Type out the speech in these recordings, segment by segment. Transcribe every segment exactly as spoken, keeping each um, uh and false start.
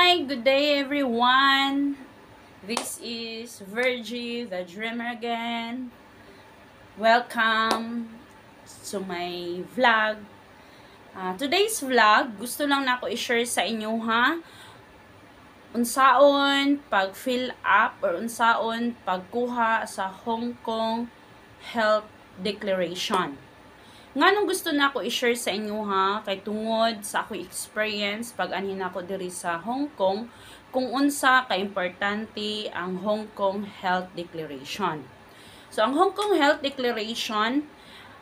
Hi, good day everyone. This is Virgie the Dreamer again. Welcome to my vlog. Uh, today's vlog, gusto lang na ako i-share sa inyo ha. Unsaon pag fill up or unsaon pagkuha sa Hong Kong Health Declaration. Nganong gusto na ako i-share sa inyo ha, kay tungod sa ako experience pag anhin ako diri sa Hong Kong, kung unsa ka-importante ang Hong Kong Health Declaration. So, ang Hong Kong Health Declaration,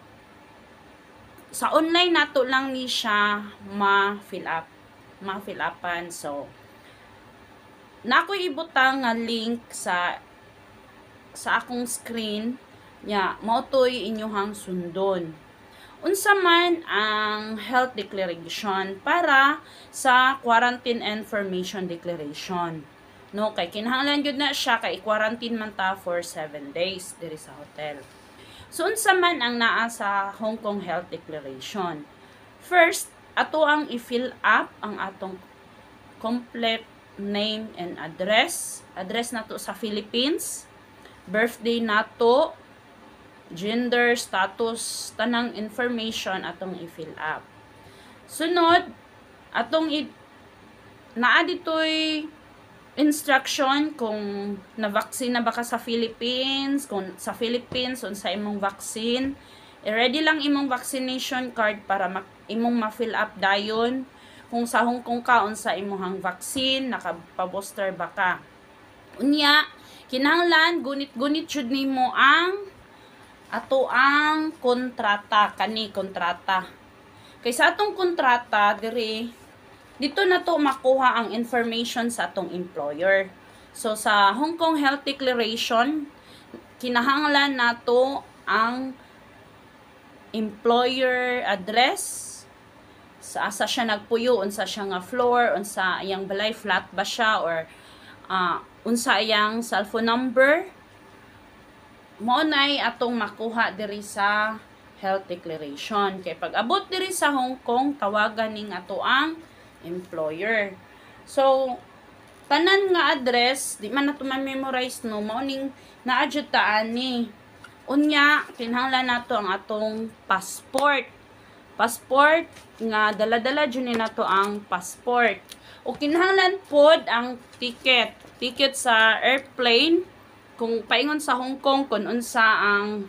sa online nato lang ni siya ma-fill up, ma-fill upan. So, nako ibutang nga link sa sa akong screen, nya mao toy inyohang sundon. Unsa man ang health declaration para sa quarantine information declaration. No, kay kinahanglan gyud na siya kay quarantine man ta for seven days diri sa hotel. So unsa man ang naa sa Hong Kong Health Declaration? First, ato ang i-fill up ang atong complete name and address. Address nato sa Philippines, birthday nato, gender, status, tanang information atong i-fill up. Sunod, atong i naa ditoy instruction kung na-vaccine na ba ka sa Philippines, kung sa Philippines unsa imong vaccine. I-ready lang imong vaccination card para ma imong ma-fill up dayon. Kung sa Hong Kong ka unsa imong vaccine, naka-booster ba ka. Unya, kinahanglan gunit-gunit jud nimo ang ato ang kontrata, kani kontrata. Kay sa atong kontrata diri dito na to makuha ang information sa atong employer. So sa Hong Kong Health Declaration, kinahanglan nato ang employer address, sa asa siya nagpuyo, unsa siya nga floor, unsa iyang balay, flat ba siya, or uh, unsa iyang cellphone number. Mao nay atong makuha diri sa health declaration. Kay pag abot diri sa Hong Kong, tawagan ning ato ang employer. So tanan nga address di man nato ma-memorize no, mao ning naa-jud ta ani. Unya kinahanglan nato ang atong passport. Passport nga dala-dala jud ni nato ang passport. O kinahanglan pod ang ticket, ticket sa airplane. Kung paingon sa Hong Kong, kung unsa ang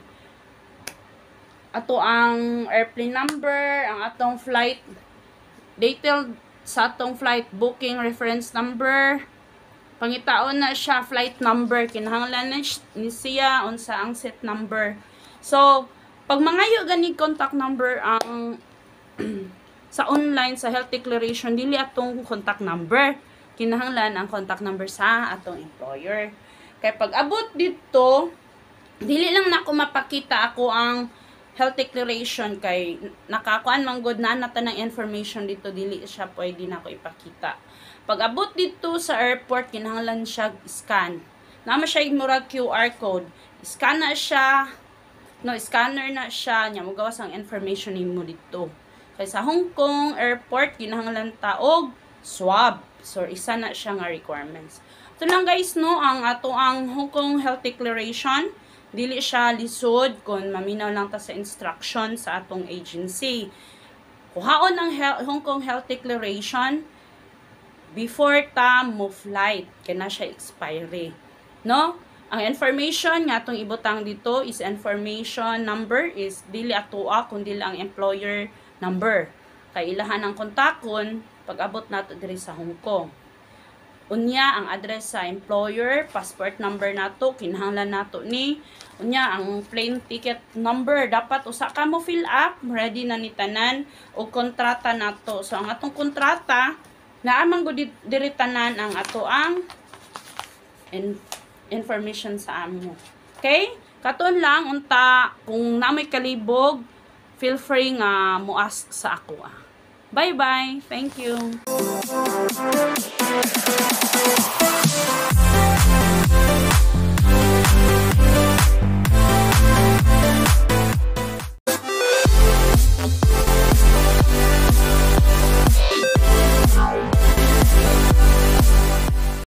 ato ang airplane number, ang atong flight detailed sa atong flight booking reference number, pangitaon na siya flight number, kinahanglan na ni siya unsa ang set number. So pag mangayo gani contact number ang sa online sa health declaration, dili atong contact number, kinahanglan ang contact number sa atong employer. Kaya pag abot dito, dili lang na ako mapakita ako ang health declaration kay nakakuan man gud na nata ng information dito, dili siya pwede na ako ipakita. Pag abot dito sa airport, kinahanglan siya scan. Nama siya murag Q R code. Scan na siya. No, scanner na siya. Nya mo gawas ang information nimo dito. Kay sa Hong Kong airport, kinahanglan ta og swab. So isa na siya nga requirements. Ito lang guys no, ang ato ang Hong Kong Health Declaration. Dili siya lisod kung maminaw lang ta sa instruction sa atong agency. Kuhaon ang Hong Kong Health Declaration before ta mo flight, kaya na siya expiry. No? Ang information nga atong ibutang dito is information number is dili atoa kundi ang employer number. Kay ilahan ang kontakon pag abot nato diri sa Hong Kong. Unya ang address sa employer, passport number nato, kinahanglan nato ni. Unya ang plane ticket number, dapat usa ka mo fill up, ready na ni tanan, o kontrata nato. So ang atong kontrata, naamang go diri tanan ang ato ang in information sa amo. Okay? Katon lang unta, kung namoy kalibog, feel free nga mo ask sa ako. Ah. Bye bye. Thank you.